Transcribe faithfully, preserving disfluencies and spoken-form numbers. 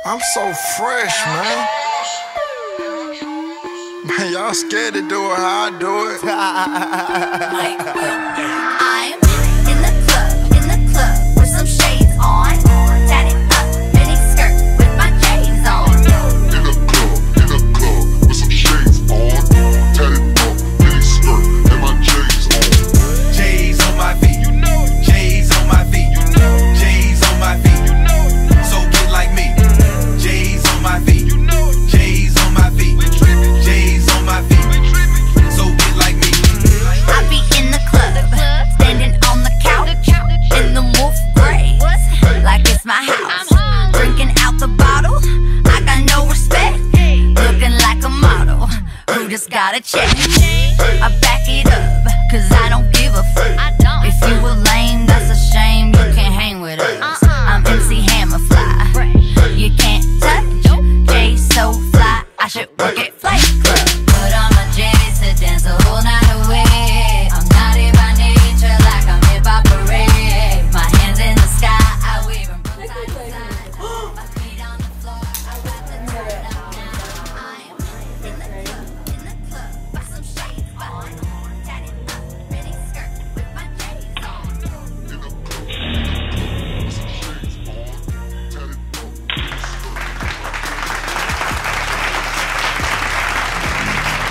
I'm so fresh, man. Man, y'all scared to do it how I do it. I'm in the club, in the club with some shades on, tatted up, mini skirt with my J's on. In the club, in the club with some shades on, tatted up, mini skirt and my J's on. J's on my feet, you know it. J's on my feet, you know it. J's on my feet, you know it. So get like me. J's on my feet, you know it. J's on my feet, J's on my feet. So get like me. I be in the club, standing on the couch, in the wolf gray, like it's my house. Drinking out the bottle, I got no respect. Looking like a model, who just got a check. I back it up, cause I don't